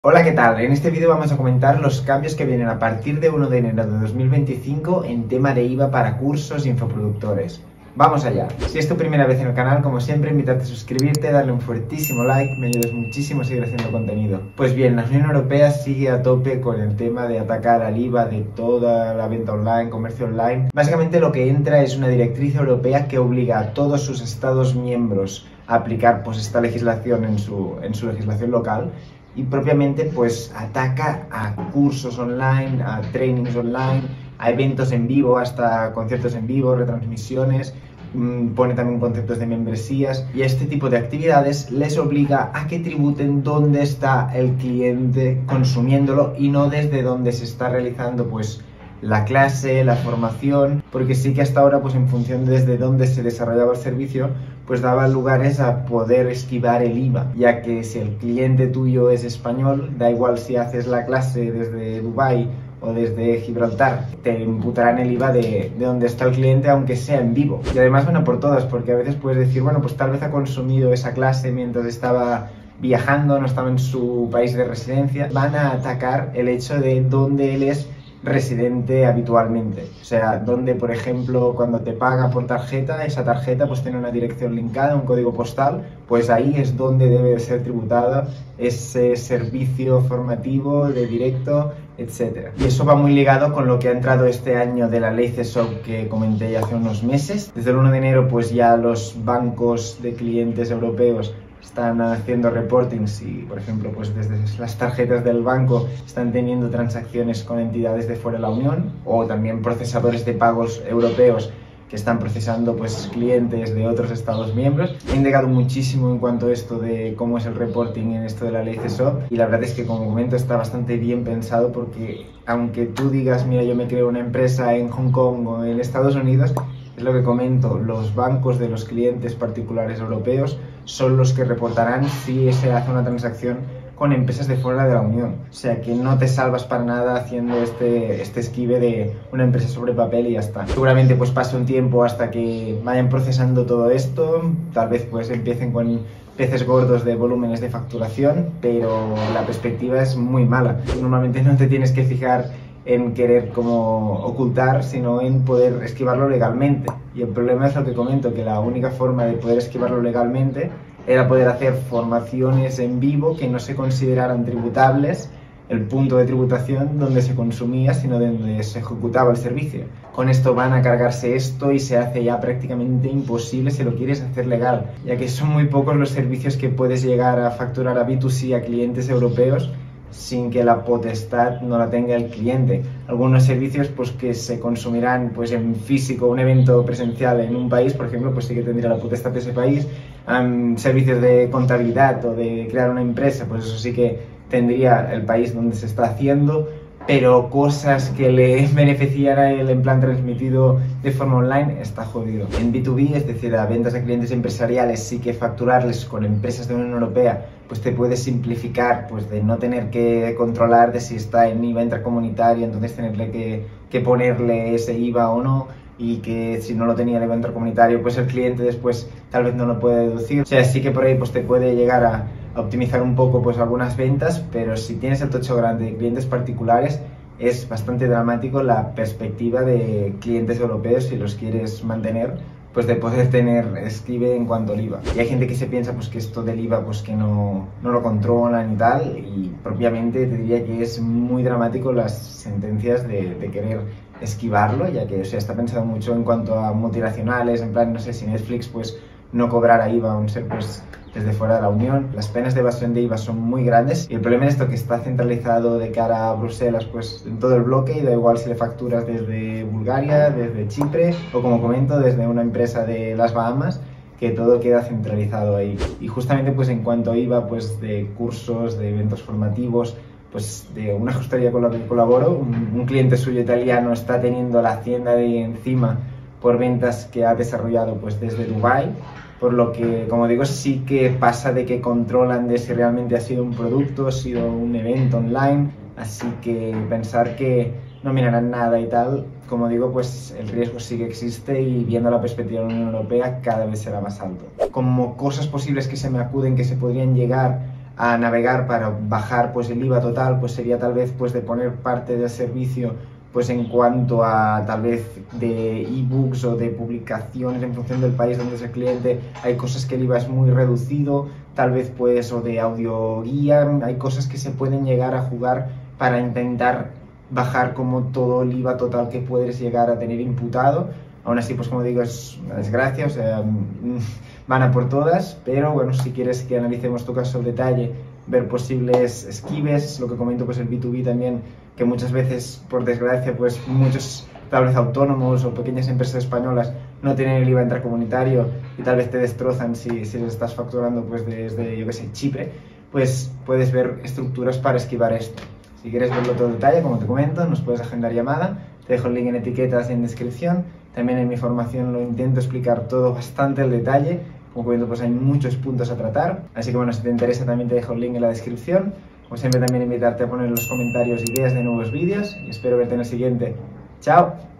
Hola, ¿qué tal? En este vídeo vamos a comentar los cambios que vienen a partir de 1 de enero de 2025 en tema de IVA para cursos e infoproductores. ¡Vamos allá! Si es tu primera vez en el canal, como siempre, invitarte a suscribirte, darle un fuertísimo like, me ayudas muchísimo a seguir haciendo contenido. Pues bien, la Unión Europea sigue a tope con el tema de atacar al IVA de toda la venta online, comercio online. Básicamente lo que entra es una directriz europea que obliga a todos sus estados miembros a aplicar pues esta legislación en su legislación local. Y propiamente pues ataca a cursos online, a trainings online, a eventos en vivo, hasta conciertos en vivo, retransmisiones, pone también conceptos de membresías, y a este tipo de actividades les obliga a que tributen dónde está el cliente consumiéndolo y no desde dónde se está realizando pues la clase, la formación, porque sí que hasta ahora pues en función de desde dónde se desarrollaba el servicio pues daba lugares a poder esquivar el IVA, ya que si el cliente tuyo es español, da igual si haces la clase desde Dubái o desde Gibraltar, te imputarán el IVA de donde está el cliente, aunque sea en vivo. Y además van a por todas, porque a veces puedes decir, bueno, pues tal vez ha consumido esa clase mientras estaba viajando, no estaba en su país de residencia. Van a atacar el hecho de dónde él es residente habitualmente, o sea, donde por ejemplo cuando te paga por tarjeta, esa tarjeta pues tiene una dirección linkada, un código postal, pues ahí es donde debe ser tributada ese servicio formativo de directo, etcétera. Y eso va muy ligado con lo que ha entrado este año de la ley CESOP que comenté ya hace unos meses. Desde el 1 de enero pues ya los bancos de clientes europeos están haciendo reportings y, por ejemplo, pues desde las tarjetas del banco están teniendo transacciones con entidades de fuera de la Unión, o también procesadores de pagos europeos que están procesando pues clientes de otros estados miembros. He indagado muchísimo en cuanto a esto de cómo es el reporting en esto de la ley CESOP, y la verdad es que, como comento, está bastante bien pensado, porque aunque tú digas, mira, yo me creo una empresa en Hong Kong o en Estados Unidos, es lo que comento, los bancos de los clientes particulares europeos son los que reportarán si se hace una transacción con empresas de fuera de la Unión. O sea que no te salvas para nada haciendo este esquive de una empresa sobre papel y ya está. Seguramente pues pase un tiempo hasta que vayan procesando todo esto, tal vez pues empiecen con peces gordos de volúmenes de facturación, pero la perspectiva es muy mala. Normalmente no te tienes que fijar en querer como ocultar, sino en poder esquivarlo legalmente. Y el problema es lo que comento, que la única forma de poder esquivarlo legalmente era poder hacer formaciones en vivo que no se consideraran tributables el punto de tributación donde se consumía, sino donde se ejecutaba el servicio. Con esto van a cargarse esto y se hace ya prácticamente imposible si lo quieres hacer legal, ya que son muy pocos los servicios que puedes llegar a facturar a B2C a clientes europeos sin que la potestad no la tenga el cliente. Algunos servicios pues que se consumirán pues en físico, un evento presencial en un país, por ejemplo, pues sí que tendría la potestad de ese país. Servicios de contabilidad o de crear una empresa, pues eso sí que tendría el país donde se está haciendo, pero cosas que le beneficiaran a él en plan transmitido de forma online está jodido. En B2B, es decir, a ventas a clientes empresariales, sí que facturarles con empresas de la Unión Europea pues te puede simplificar pues de no tener que controlar de si está en IVA intracomunitario, entonces tenerle que ponerle ese IVA o no, y que si no lo tenía el IVA intracomunitario pues el cliente después tal vez no lo puede deducir. O sea, sí que por ahí pues te puede llegar a optimizar un poco pues algunas ventas, pero si tienes el tocho grande de clientes particulares es bastante dramático la perspectiva de clientes europeos, si los quieres mantener, pues de poder tener esquive en cuanto al IVA. Y hay gente que se piensa pues que esto del IVA pues que no lo controlan y tal, y propiamente te diría que es muy dramático las sentencias de querer esquivarlo, ya que, o sea, está pensado mucho en cuanto a multinacionales, en plan, no sé, si Netflix pues no cobrara IVA a un ser pues desde fuera de la Unión. Las penas de evasión de IVA son muy grandes, y el problema es esto, que está centralizado de cara a Bruselas pues en todo el bloque, y da igual si le facturas desde Bulgaria, desde Chipre o, como comento, desde una empresa de las Bahamas, que todo queda centralizado ahí. Y justamente pues en cuanto a IVA pues de cursos, de eventos formativos, pues de una gestoría con la que colaboro, un cliente suyo italiano está teniendo la hacienda de encima por ventas que ha desarrollado pues desde Dubái, por lo que, como digo, sí que pasa de que controlan de si realmente ha sido un producto, ha sido un evento online, así que pensar que no mirarán nada y tal, como digo, pues el riesgo sí que existe, y viendo la perspectiva de la Unión Europea cada vez será más alto. Como cosas posibles que se me acuden que se podrían llegar a navegar para bajar pues el IVA total, pues sería tal vez pues de poner parte del servicio pues en cuanto a tal vez de ebooks o de publicaciones en función del país donde es el cliente. Hay cosas que el IVA es muy reducido, tal vez pues, o de audioguía, hay cosas que se pueden llegar a jugar para intentar bajar como todo el IVA total que puedes llegar a tener imputado. Aún así, pues como digo, es una desgracia, o sea, van a por todas, pero bueno, si quieres que analicemos tu caso al detalle, ver posibles esquives, lo que comento pues el B2B también, que muchas veces, por desgracia, pues muchos tal vez autónomos o pequeñas empresas españolas no tienen el IVA intracomunitario y tal vez te destrozan si les estás facturando pues desde, yo que sé, Chipre, pues puedes ver estructuras para esquivar esto. Si quieres verlo todo en detalle, como te comento, nos puedes agendar llamada, te dejo el link en etiquetas y en descripción. También en mi formación lo intento explicar todo bastante al detalle, como comento pues hay muchos puntos a tratar, así que bueno, si te interesa también te dejo el link en la descripción. Como siempre también invitarte a poner en los comentarios ideas de nuevos vídeos y espero verte en el siguiente. ¡Chao!